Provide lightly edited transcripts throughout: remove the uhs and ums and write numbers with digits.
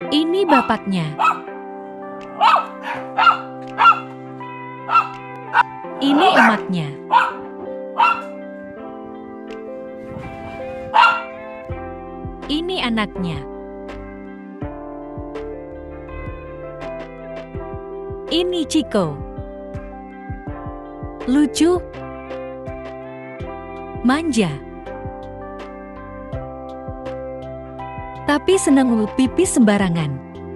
Ini bapaknya. Ini emaknya. Ini anaknya. Ini Chico. Lucu, manja, tapi senang ngelup pipis sembarangan.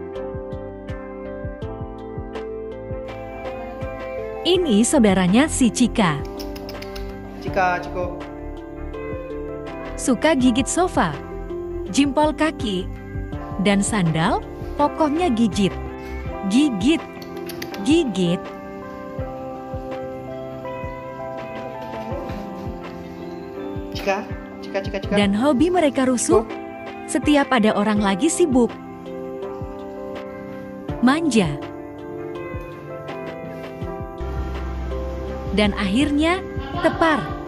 Ini saudaranya si Cika. Chico. Suka gigit sofa, jimpol kaki, dan sandal, pokoknya gigit. Gigit. Cika. Dan hobi mereka rusuh setiap ada orang lagi sibuk. Manja. Dan akhirnya tepar.